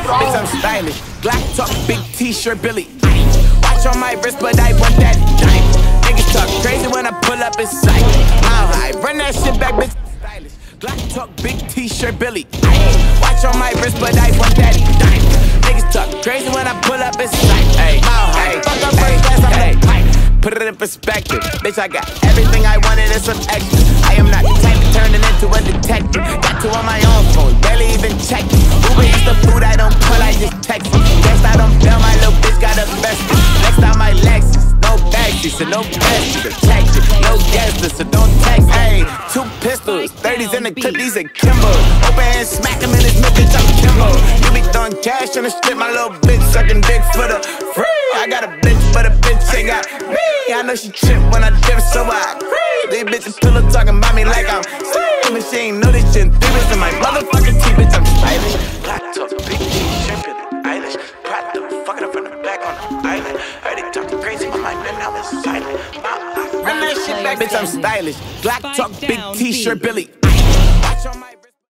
Bitch, I'm stylish. Glock talk, big t-shirt, Billy. Watch on my wrist, but I want that diamond. Niggas talk crazy when I pull up in sight. Mile high, run that shit back, bitch. Stylish. Glock talk, big t-shirt, Billy. Watch on my wrist, but I want that diamond. Niggas talk crazy when I pull up in sight. Mile high, fuck up first class, I'm the pipe. Put it in perspective, bitch, I got everything I wanted and some extra. I am not the type of turning into a detective. Got two on my own phone, barely even check it. Uber eats the food I don't pull, I just text it. Guess I don't bail, my little bitch got a vest. Next time my Lexus, no backseat, so no bestie. Protected, no guesses, so don't text. Ayy, 2 pistols, 30s in the clip, these are Kimbo. Open hand, smack him in his mouth, bitch, I'm Kimbo. You be throwing cash on the strip, my little bitch sucking dick for the free. I got a bitch, but a bitch ain't got me. I know she trip when I dip, so I agree. These bitches pillow talking about me like I'm sleeping. She ain't know this shit. Demons in my motherfucking teeth, bitch, I'm stylish. Black top, big t-shirt, Billy Eilish. Pride the fucking up from the back on the island. Heard it talking crazy on my man, now it's silent. Run that shit back, bitch, I'm stylish. Black talk, big t-shirt, Billy. Watch on my